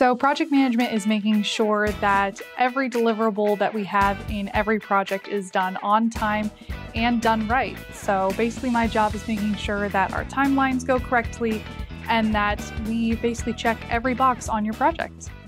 So project management is making sure that every deliverable that we have in every project is done on time and done right. So basically my job is making sure that our timelines go correctly and that we basically check every box on your project.